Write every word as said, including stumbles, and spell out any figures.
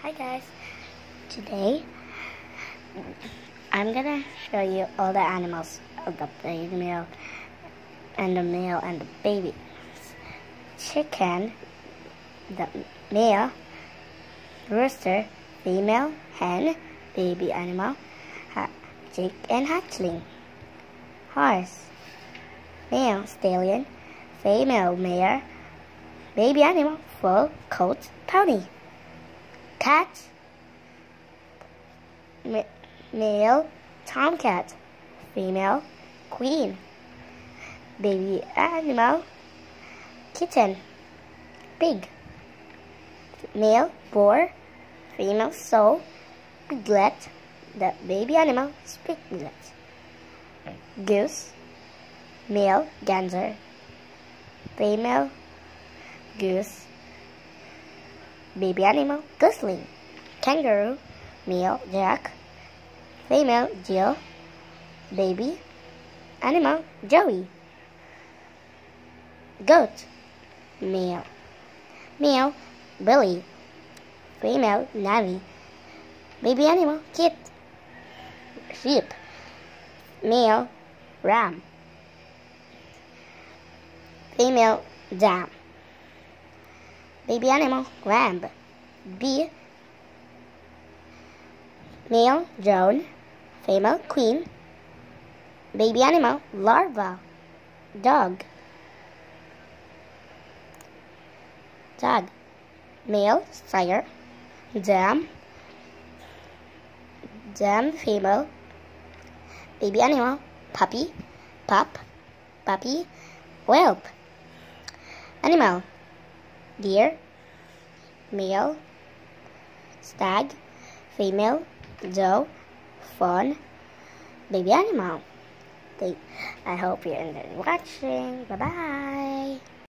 Hi guys, today I'm gonna show you all the animals of the female and the male and the baby. Chicken, the male, rooster, female, hen, baby animal, ha chick and hatchling. Horse, male stallion, female mare, baby animal, full coat pony. Cat, male tomcat, female queen, baby animal kitten. Pig, male boar, female sow. Piglet, the baby animal piglet. Goose, male gander, female goose, baby animal gosling. Kangaroo, male jack, female Jill, baby animal Joey. Goat, male male Billy, female Navy, baby animal Kit. Sheep, male ram, female dam, baby animal lamb. Bee, male drone, female queen, baby animal larva. Dog, dog, male sire, dam, dam female, baby animal puppy, pup, puppy, whelp. Animal, deer, male stag, female doe, fawn, baby animal. I hope you enjoyed watching. Bye bye.